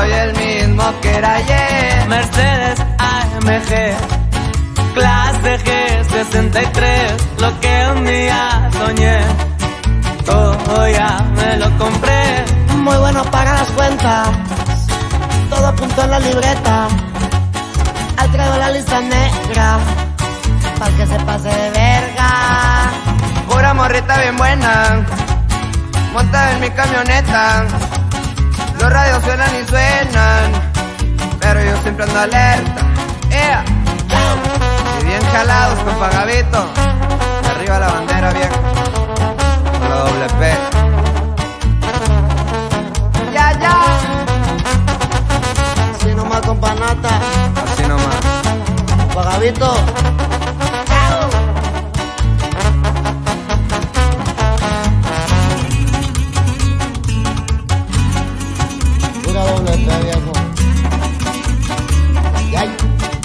soy el mismo que era ayer. Mercedes AMG, clase G63, lo que un día soñé, todo ya me lo compré. Muy bueno para las cuentas, todo apuntó en la libreta. Ahí traigo la lista negra, para que se pase de verga. Pura morrita bien buena, montada en mi camioneta. Los radios suenan y suenan, pero yo siempre ando alerta. Yeah. Y bien jalados con Pagavito, arriba la bandera vieja, con la doble P. Ya, ya. Así nomás con panata, Así nomás. Pagavito. Pura doble P, viejo. Ay.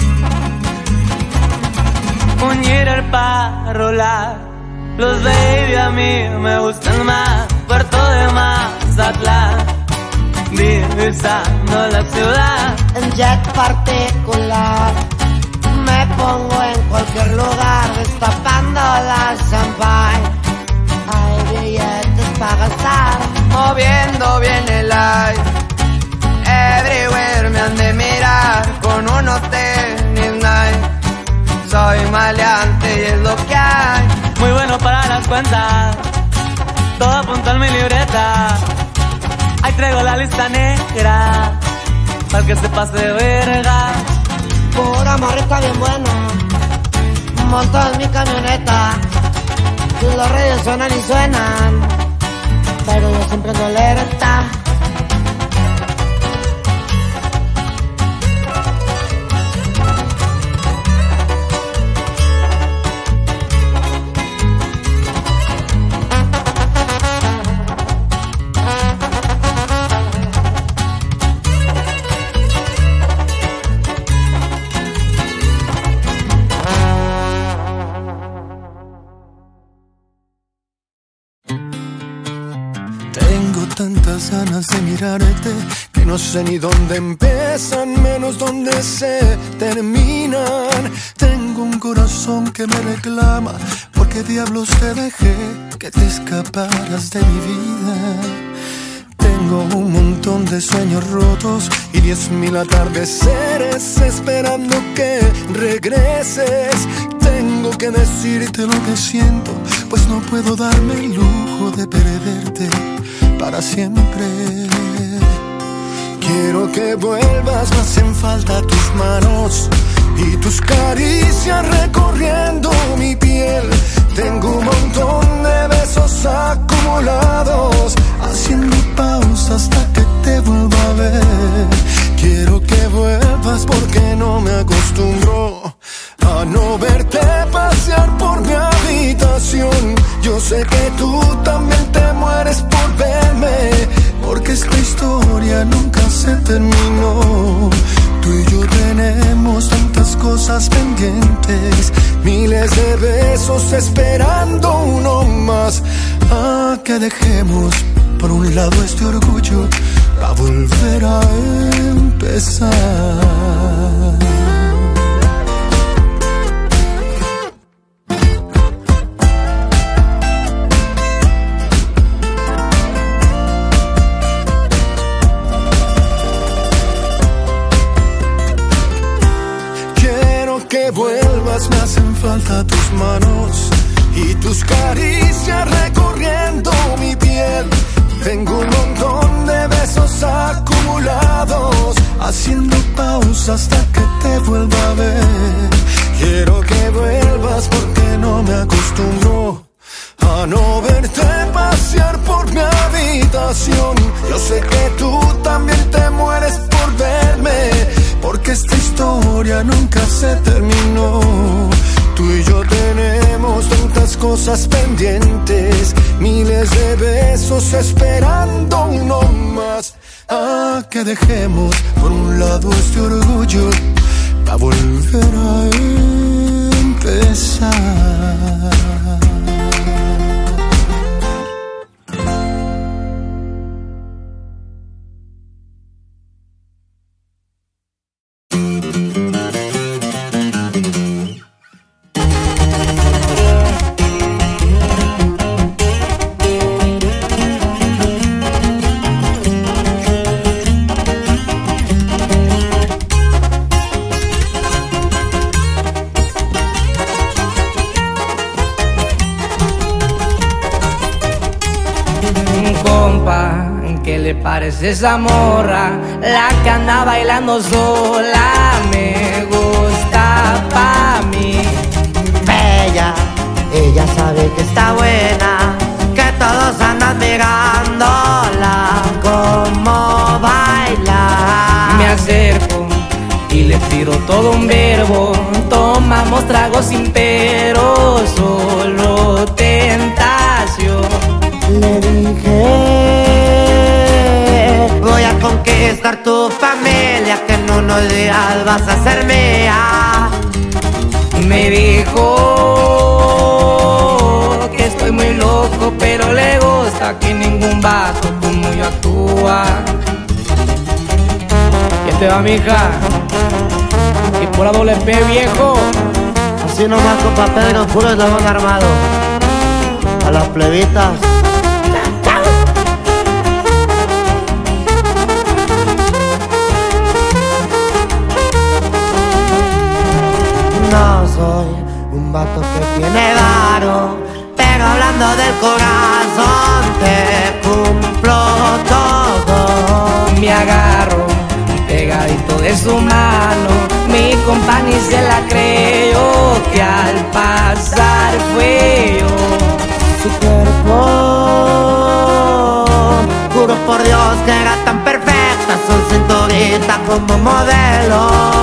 Un Jeter para rolar, los baby a mí me gustan más. Puerto de Mazatlán, divisando la ciudad. En jet particular, me pongo en cualquier lugar, destapando la champagne. Hay billetes para gastar, Moviendo bien el aire, everywhere me han de mirar, con unos tenis Nike. Soy maleante y es lo que hay. Muy bueno para las cuentas, todo apuntó en mi libreta. Ahí traigo la lista negra, para que se pase de verga. pura morrita bien buena, montada en mi camioneta. Y los radios suenan y suenan, pero yo siempre ando alerta. Tantas ganas de mirarte que no sé ni dónde empiezan, menos dónde se terminan. Tengo un corazón que me reclama, porque diablos te dejé que te escaparas de mi vida. Tengo un montón de sueños rotos y 10,000 atardeceres esperando que regreses. Tengo que decirte lo que siento, pues no puedo darme el lujo de perderte para siempre. Quiero que vuelvas, me hacen falta tus manos y tus caricias recorriendo mi piel. Tengo un montón de besos acumulados, haciendo pausa hasta que te vuelva a ver. Quiero que vuelvas porque no me acostumbro a no verte pasear por mi habitación. Yo sé que tú también te mueres por verme, porque esta historia nunca se terminó. Tú y yo tenemos tantas cosas pendientes, miles de besos esperando uno más. Que dejemos por un lado este orgullo para volver a empezar. Que vuelvas, me hacen falta tus manos y tus caricias recorriendo mi piel. Tengo un montón de besos acumulados, haciendo pausa hasta que te vuelva a ver. Quiero que vuelvas porque no me acostumbro a no verte pasear por mi habitación. Yo sé que tú también te mueres por verme, porque esta historia nunca se terminó. Tú y yo tenemos tantas cosas pendientes, miles de besos esperando uno más. Que dejemos por un lado este orgullo para volver a empezar. es esa morra, la que anda bailando sola, me gusta pa' mí. Bella, ella sabe que está buena, que todos andan mirándola como baila. Me acerco y le tiro todo un verbo, tomamos tragos sin pero, solo tentación. Le dije, voy a conquistar tu familia, que en unos días vas a ser mía. Me dijo que estoy muy loco, pero le gusta que ningún vato como yo actúa. ¿Qué te va, mija? Y por la doble P, viejo. Así nomás, compa Pedro, puro eslabón armado. A las plebitas. No soy un vato que tiene varo, pero hablando del corazón te cumplo todo. Me agarro pegadito de su mano, mi compa ni se la creyó, que al pasar fue yo. Su cuerpo, juro por Dios que era tan perfecta, su cinturita como modelo.